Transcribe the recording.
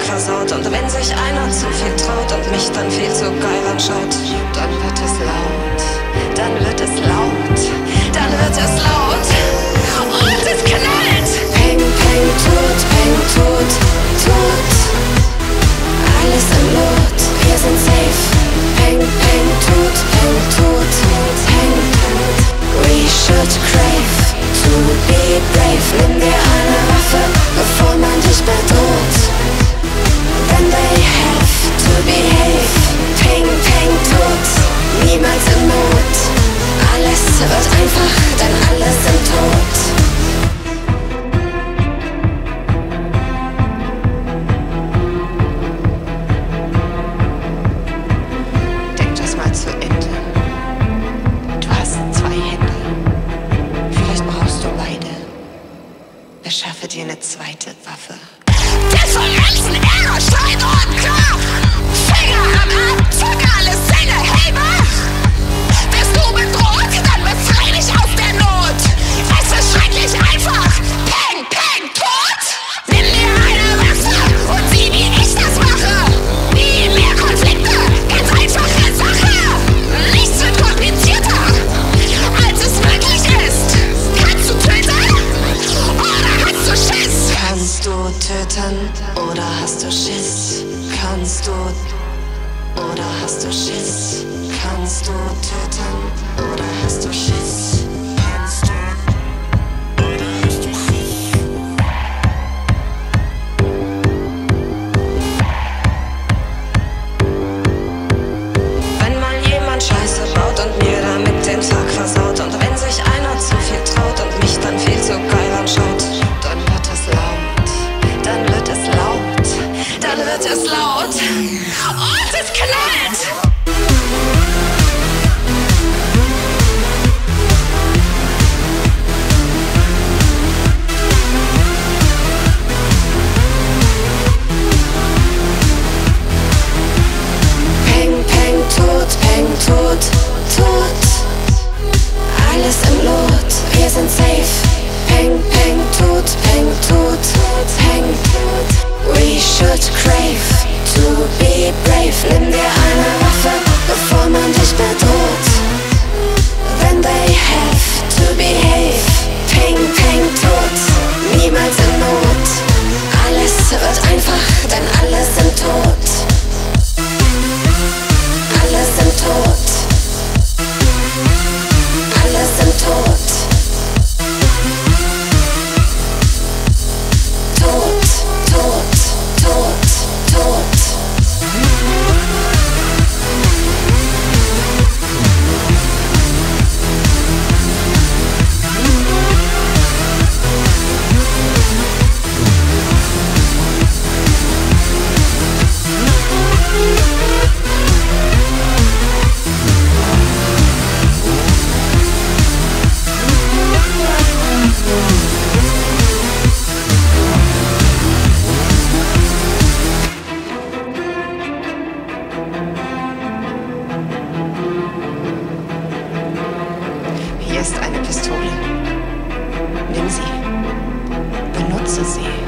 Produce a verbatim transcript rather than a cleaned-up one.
versaut. Und wenn sich einer zu viel traut und mich dann viel zu geil anschaut, dann wird es laut, dann wird es laut, dann wird es laut und es knallt. Peng, peng, tot, peng, tot, tot, alles im Lot, wir sind safe. Peng, peng, tot, peng, tot, peng, we should crave to be brave. Nimm dir eine Waffe, bevor man dich bedroht. Then they have to behave. Peng, peng, tot, niemals in Not. Alles wird einfach, denn alle sind tot. Denk das mal zu Ende. Du hast zwei Hände. Vielleicht brauchst du beide. Beschaffe dir eine zweite Waffe. Differenzen, Ärger, Streit und Krach. Finger am Abzug, alle Sinne, hey mach. Bist du bedroht, dann befrei dich aus der Not. Es ist schrecklich einfach. Peng, peng, tot. Nimm dir eine Waffe und sieh, wie ich das mache. Nie mehr Konflikte, ganz einfache Sache. Nichts wird komplizierter, als es wirklich ist. Kannst du töten oder hast du Schiss? Kannst du töten oder hast du Schiss? Kannst du oder hast du Schiss? Kannst du töten oder hast du Schiss? Kannst du oder hast du Schiss? Wenn mal jemand Scheiße baut und mir damit den Tag versaut, und wenn sich einer zu viel traut und mich dann viel zu geil anschaut, dann wird es laut, dann wird es laut, dann wird es laut und es knallt. Peng, peng, tot, peng, tot, tot, alles im Lot, wir sind safe. Peng, peng, tot, peng, tot, peng, we should crave to be brave. Nimm dir eine Waffe, bevor man dich bedroht. Then they have to behave. Peng, peng, tot, niemals in Not. Alles wird einfach, denn alle sind tot. Alle sind tot. Alle sind tot. Tot, tot, tot, tot. Hier ist eine Pistole. Nimm sie. Benutze sie.